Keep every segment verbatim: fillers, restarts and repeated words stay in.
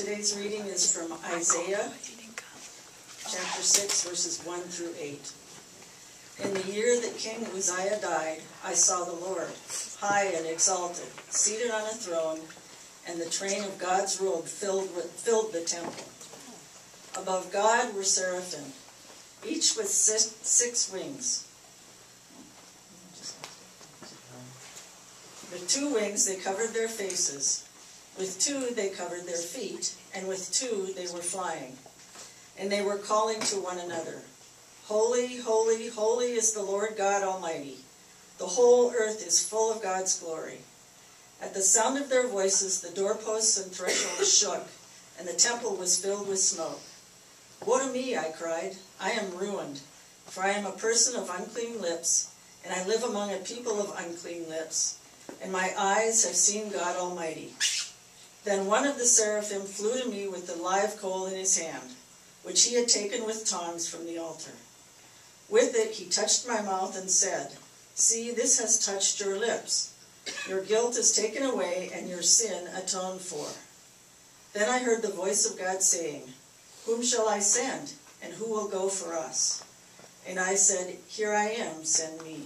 Today's reading is from Isaiah chapter six, verses one through eight. In the year that King Uzziah died, I saw the Lord, high and exalted, seated on a throne, and the train of God's robe filled, with, filled the temple. Above God were seraphim, each with six, six wings. With two wings they covered their faces, with two they covered their feet, and with two they were flying. And they were calling to one another, Holy, holy, holy is the Lord God Almighty. The whole earth is full of God's glory. At the sound of their voices, the doorposts and thresholds shook, and the temple was filled with smoke. Woe to me, I cried, I am ruined, for I am a person of unclean lips, and I live among a people of unclean lips, and my eyes have seen God Almighty. Then one of the seraphim flew to me with the live coal in his hand, which he had taken with tongs from the altar. With it he touched my mouth and said, See, this has touched your lips. Your guilt is taken away, and your sin atoned for. Then I heard the voice of God saying, Whom shall I send, and who will go for us? And I said, Here I am, send me.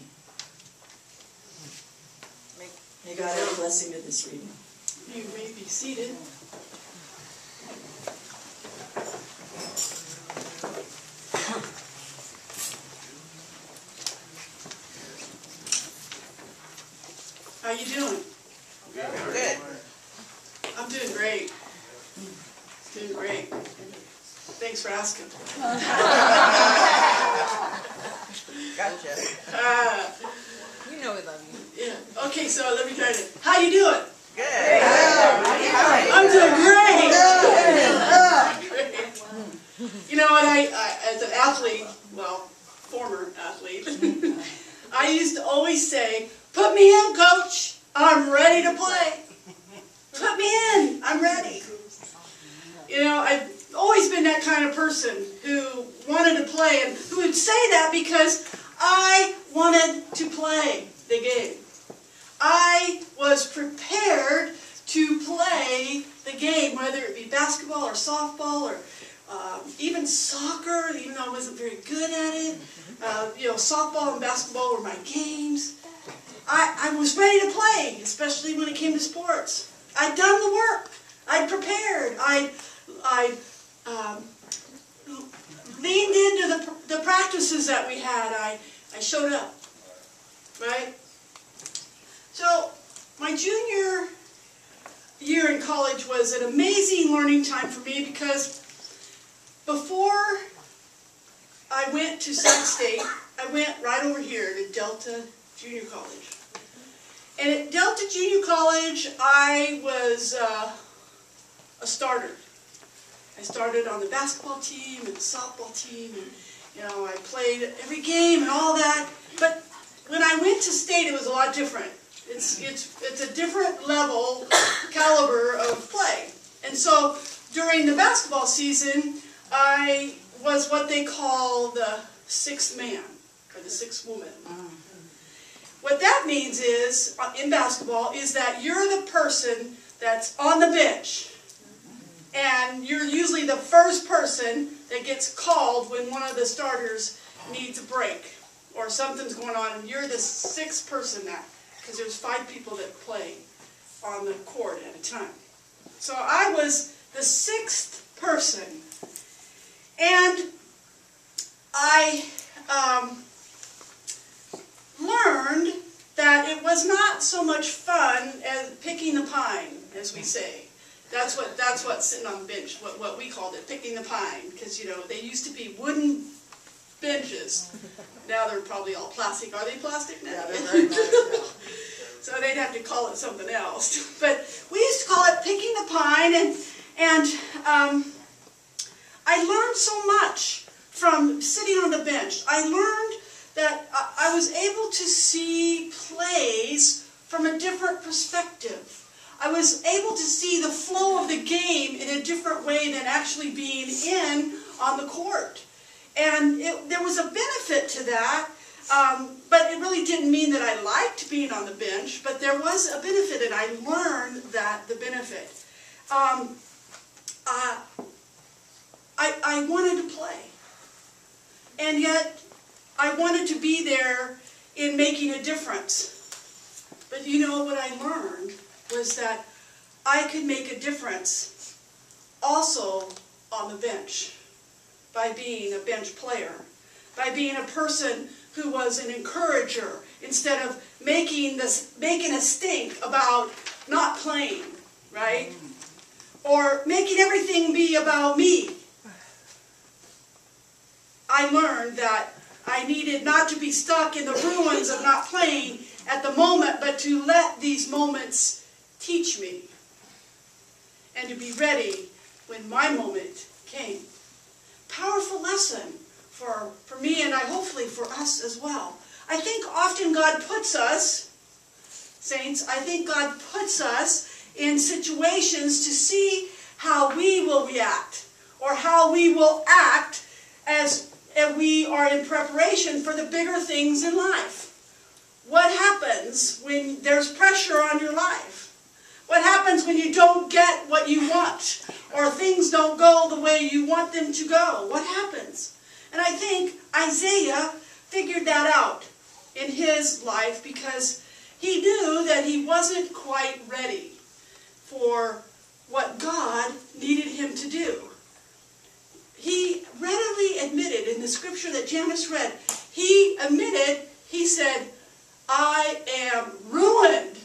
May, may God have a blessing to this reading. You may be seated. How you doing? Good. I'm doing great. Doing great. Thanks for asking. Gotcha. Uh, You know we love you. yeah. Okay, so let me try to. How you doing? Good. I'm doing great. Great. You know what? I, I as an athlete, well, former athlete, I used to always say, "Put me in, coach. I'm ready to play. Put me in. I'm ready." You know, I've always been that kind of person who wanted to play, and who would say that because I wanted to play the game. I was prepared to play the game, whether it be basketball or softball or um, even soccer, even though I wasn't very good at it. Uh, you know, softball and basketball were my games. I, I was ready to play, especially when it came to sports. I'd done the work. I'd prepared. I'd, I'd um, leaned into the, the practices that we had. I, I showed up, right? So, my junior year in college was an amazing learning time for me because before I went to Sac State, I went right over here to Delta Junior College. And at Delta Junior College, I was uh, a starter. I started on the basketball team and the softball team, and you know, I played every game and all that. But when I went to state, it was a lot different. It's, it's, it's a different level, caliber of play. And so during the basketball season, I was what they call the sixth man, or the sixth woman. What that means is, in basketball, is that you're the person that's on the bench. And you're usually the first person that gets called when one of the starters needs a break, or something's going on, and you're the sixth person that, because there's five people that play on the court at a time. So I was the sixth person, and I um, learned that it was not so much fun as picking the pine, as we say. That's what that's what sitting on the bench, what, what we called it, picking the pine, because you know they used to be wooden benches. Now they're probably all plastic. Are they plastic now? Yeah, they're very nice now. So they'd have to call it something else. But we used to call it picking the pine, and and um, I learned so much from sitting on the bench. I learned that I, I was able to see plays from a different perspective. I was able to see the flow of the game in a different way than actually being in on the court. And it, there was a benefit to that, um, but it really didn't mean that I liked being on the bench, but there was a benefit, and I learned that the benefit. Um, uh, I, I wanted to play. And yet, I wanted to be there in making a difference. But you know what I learned was that I could make a difference also on the bench by being a bench player, by being a person who was an encourager instead of making this making a stink about not playing, right? Or making everything be about me. I learned that I needed not to be stuck in the ruins of not playing at the moment, but to let these moments teach me and to be ready when my moment came. Powerful lesson for, for me and I hopefully for us as well. I think often God puts us, saints, I think God puts us in situations to see how we will react or how we will act as if we are in preparation for the bigger things in life. What happens when there's pressure on your life? What happens when you don't get what you want or things don't go the way you want them to go? What happens? And I think Isaiah figured that out in his life because he knew that he wasn't quite ready for what God needed him to do. He readily admitted in the scripture that Janice read, he admitted, he said, I am ruined.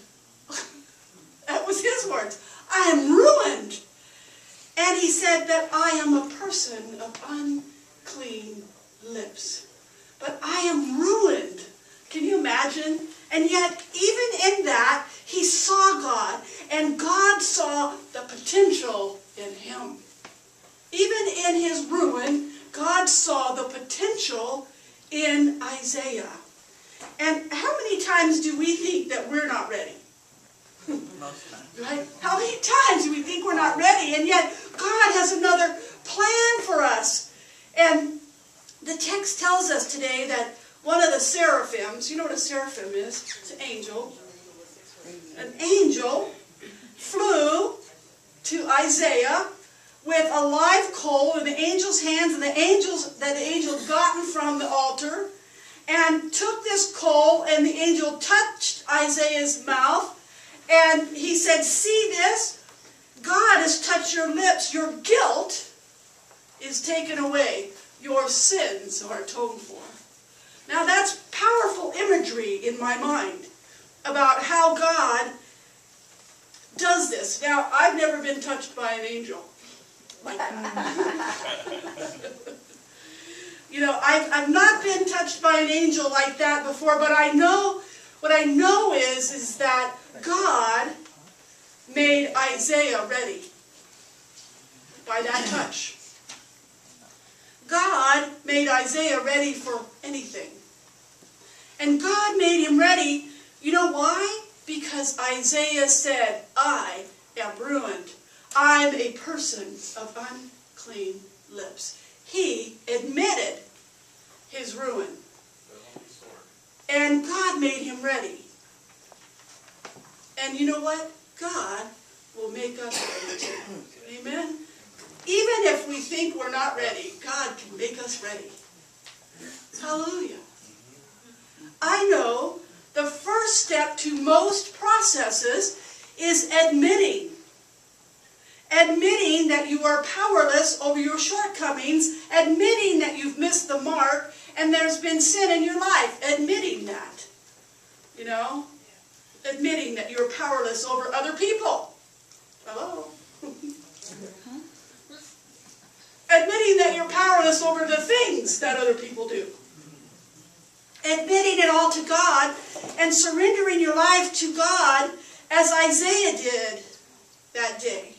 That was his words. I am ruined. And he said that I am a person of unclean lips. But I am ruined. Can you imagine? And yet, even in that, he saw God, and God saw the potential in him. Even in his ruin, God saw the potential in Isaiah. And how many times do we think that we're not ready? Most times. Right? How many times do we think we're not ready? And yet, God has another plan for us. And the text tells us today that one of the seraphims, you know what a seraphim is? It's an angel. An angel flew to Isaiah with a live coal in the angel's hands, and the angels that the angel had gotten from the altar, and took this coal, and the angel touched Isaiah's mouth, and he said, see this? God has touched your lips. Your guilt is taken away. Your sins are atoned for. Now that's powerful imagery in my mind about how God does this. Now, I've never been touched by an angel. Like you know, I've, I've not been touched by an angel like that before, but I know, what I know is, is that God made Isaiah ready by that touch. God made Isaiah ready for anything. And God made him ready, you know why? Because Isaiah said, I am ruined. I'm a person of unclean lips. He admitted his ruin. And God made him ready. And you know what? God will make us ready too. Amen? Even if we think we're not ready, God can make us ready. Hallelujah. I know the first step to most processes is admitting. Admitting that you are powerless over your shortcomings, admitting that you've missed the mark, and there's been sin in your life. Admitting that. You know? Admitting that you're powerless over other people. Hello? Admitting that you're powerless over the things that other people do. Admitting it all to God and surrendering your life to God as Isaiah did that day.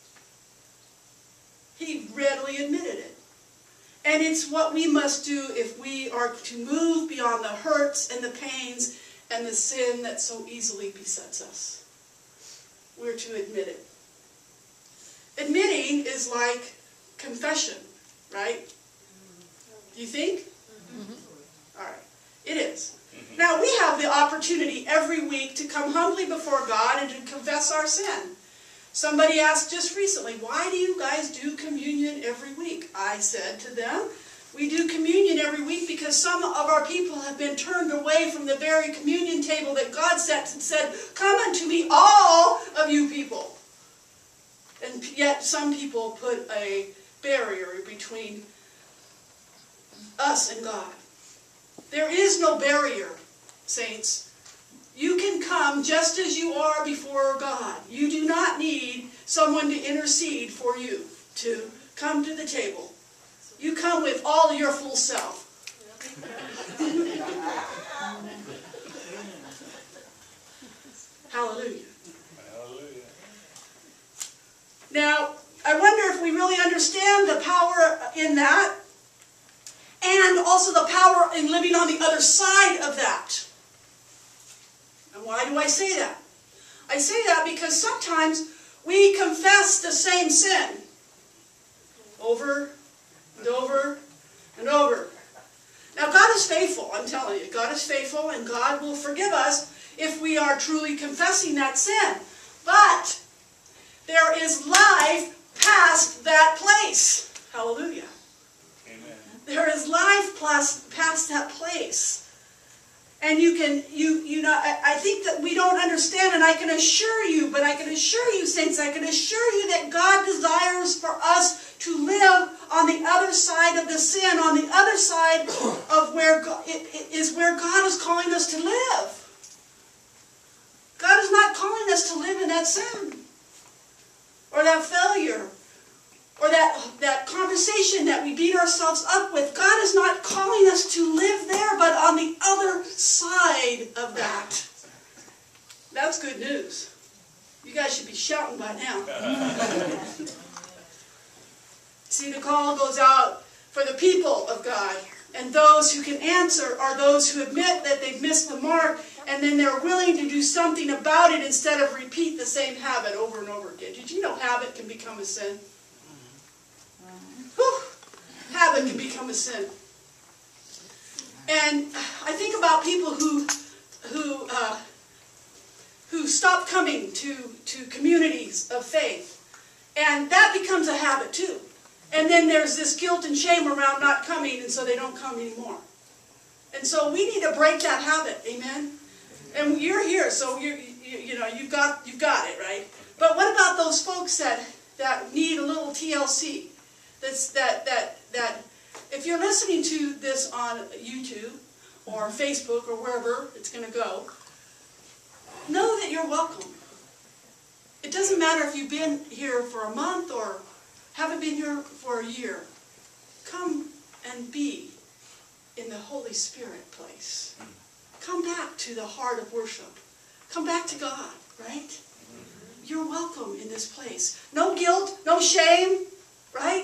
He readily admitted it. And it's what we must do if we are to move beyond the hurts and the pains and the sin that so easily besets us. We're to admit it. Admitting is like confession, right? Do you think? Mm-hmm. All right. It is. Mm-hmm. Now, we have the opportunity every week to come humbly before God and to confess our sin. Somebody asked just recently, why do you guys do communion every week? I said to them, we do communion every week because some of our people have been turned away from the very communion table that God set and said, come unto me, all of you people. And yet some people put a barrier between us and God. There is no barrier, saints. You can come just as you are before God. You do not need someone to intercede for you to come to the table. You come with all your full self. Hallelujah. Hallelujah. Now, I wonder if we really understand the power in that, and also the power in living on the other side of that. And why do I say that? I say that because sometimes we confess the same sin over and over and over. Now, God is faithful, I'm telling you. God is faithful, and God will forgive us if we are truly confessing that sin. But there is life past that place. Hallelujah. Amen. There is life past, past that place. And you can, you, you know, I, I think that we don't understand, and I can assure you, but I can assure you, saints, I can assure you that God desires for us to live on the other side of the sin, on the other side of where God, it, it is where God is calling us to live. God is not calling us to live in that sin, or that failure, or that, that conversation that we beat ourselves up with. God is not calling us to live there, but on the other side of that. That's good news. You guys should be shouting by now. See, the call goes out for the people of God. And those who can answer are those who admit that they've missed the mark, and then they're willing to do something about it instead of repeat the same habit over and over again. Did you know habit can become a sin? Whew. Habit can become a sin. And I think about people who who uh, who stop coming to, to communities of faith. And that becomes a habit too. And then there's this guilt and shame around not coming, and so they don't come anymore. And so we need to break that habit, amen? And you're here, so you're, you, you know, you've got, you've got it, right? But what about those folks that, that need a little T L C? That's, that, that, that, if you're listening to this on YouTube or Facebook or wherever it's going to go, know that you're welcome. It doesn't matter if you've been here for a month or haven't been here for a year. Come and be in the Holy Spirit place. Come back to the heart of worship. Come back to God, right? You're welcome in this place. No guilt, no shame, right?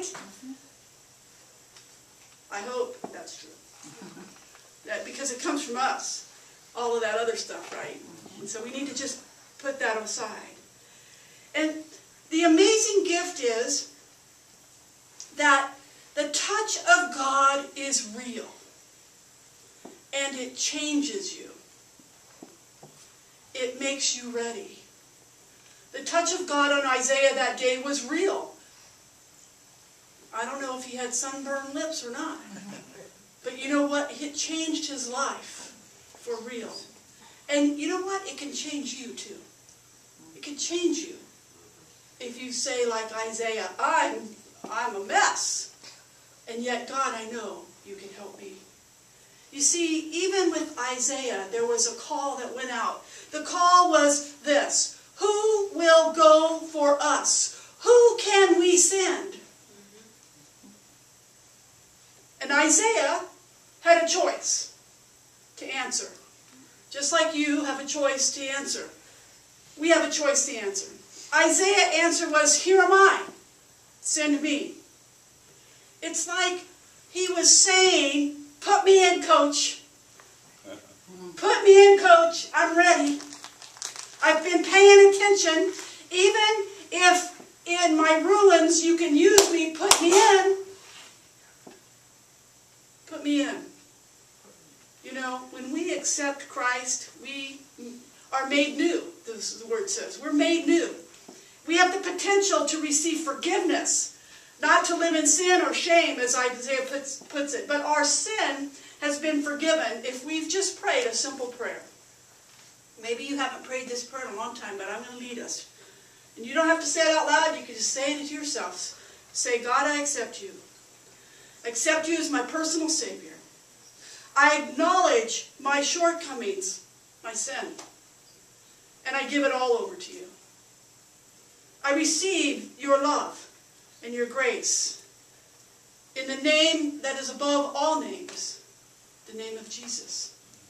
I hope that's true. That because it comes from us, all of that other stuff, right? And so we need to just put that aside. And the amazing gift is that the touch of God is real. And it changes you. It makes you ready. The touch of God on Isaiah that day was real. I don't know if he had sunburned lips or not. But you know what? It changed his life for real. And you know what? It can change you too. It can change you. If you say like Isaiah, I'm, I'm a mess. And yet, God, I know you can help me. You see, even with Isaiah, there was a call that went out. The call was this: who will go for us? Who can we send? And Isaiah had a choice to answer. Just like you have a choice to answer. We have a choice to answer. Isaiah's answer was, here am I. Send me. It's like he was saying, put me in, coach. Put me in, coach. I'm ready. I've been paying attention. Even if in my ruins you can use me, put me in. Put me in. You know, when we accept Christ, we are made new, this is the word says. We're made new. We have the essential to receive forgiveness, not to live in sin or shame, as Isaiah puts, puts it. But our sin has been forgiven if we've just prayed a simple prayer. Maybe you haven't prayed this prayer in a long time, but I'm going to lead us. And you don't have to say it out loud. You can just say it to yourself. Say, God, I accept you. I accept you as my personal Savior. I acknowledge my shortcomings, my sin, and I give it all over to you. I receive your love and your grace in the name that is above all names, the name of Jesus.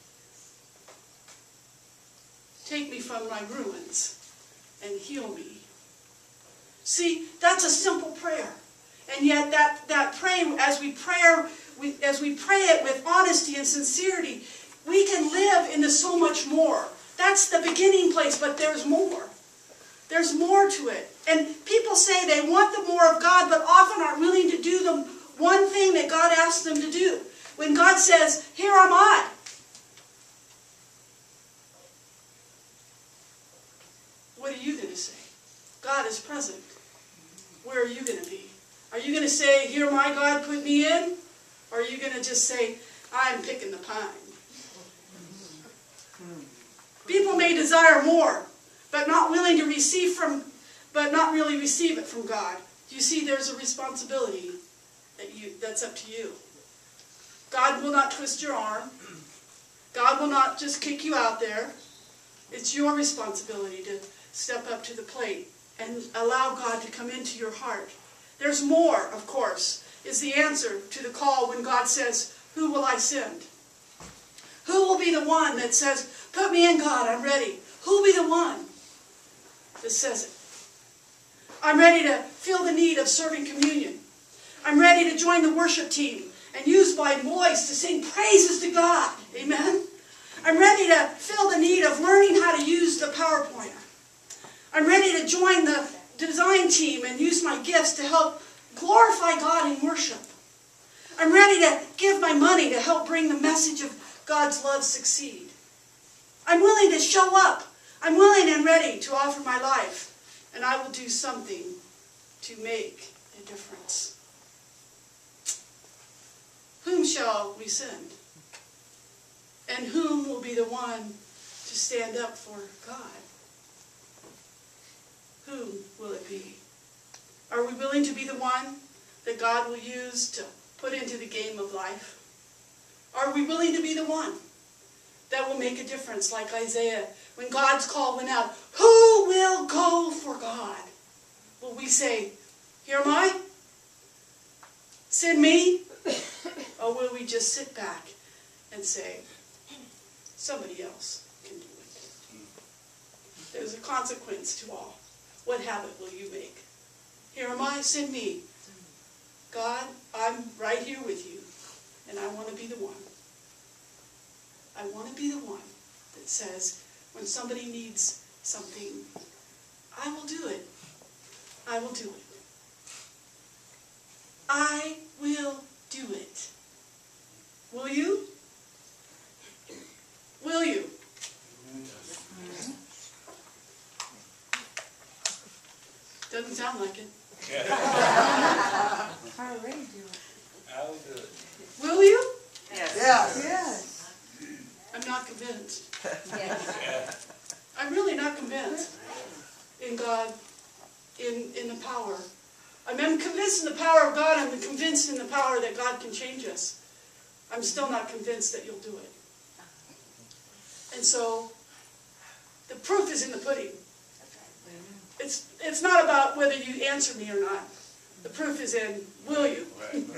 Take me from my ruins and heal me. See, that's a simple prayer. And yet that, that prayer, as we pray, we, as we pray it with honesty and sincerity, we can live into so much more. That's the beginning place, but there's more. There's more to it. And people say they want the more of God, but often aren't willing to do the one thing that God asks them to do. When God says, here am I. What are you going to say? God is present. Where are you going to be? Are you going to say, here my God, put me in? Or are you going to just say, I'm picking the pine? People may desire more, but not willing to receive from, but not really receive it from God. You see, there's a responsibility that you, that's up to you. God will not twist your arm. God will not just kick you out there. It's your responsibility to step up to the plate and allow God to come into your heart. There's more, of course, is the answer to the call when God says, who will I send? Who will be the one that says, put me in, God, I'm ready? Who will be the one that says it? I'm ready to feel the need of serving communion. I'm ready to join the worship team and use my voice to sing praises to God. Amen? I'm ready to feel the need of learning how to use the PowerPoint. I'm ready to join the design team and use my gifts to help glorify God in worship. I'm ready to give my money to help bring the message of God's love succeed. I'm willing to show up. I'm willing and ready to offer my life, and I will do something to make a difference. Whom shall we send? And whom will be the one to stand up for God? Whom will it be? Are we willing to be the one that God will use to put into the game of life? Are we willing to be the one that will make a difference, like Isaiah, when God's call went out? Who will go for God? Will we say, here am I? Send me? Or will we just sit back and say, somebody else can do it? There's a consequence to all. What habit will you make? Here am I, send me. God, I'm right here with you, and I want to be the one. I want to be the one that says, when somebody needs something, I will do it. I will do it. I will do it. Will you? Will you? Doesn't sound like it. I already do it. I'll do it. Will you? Yes. Yes. Yes. I'm not convinced. Yeah. I'm really not convinced in God, in, in the power. I'm convinced in the power of God. I'm convinced in the power that God can change us. I'm still not convinced that you'll do it. And so, the proof is in the pudding. It's, it's not about whether you answer me or not. The proof is in, will you? Right, right.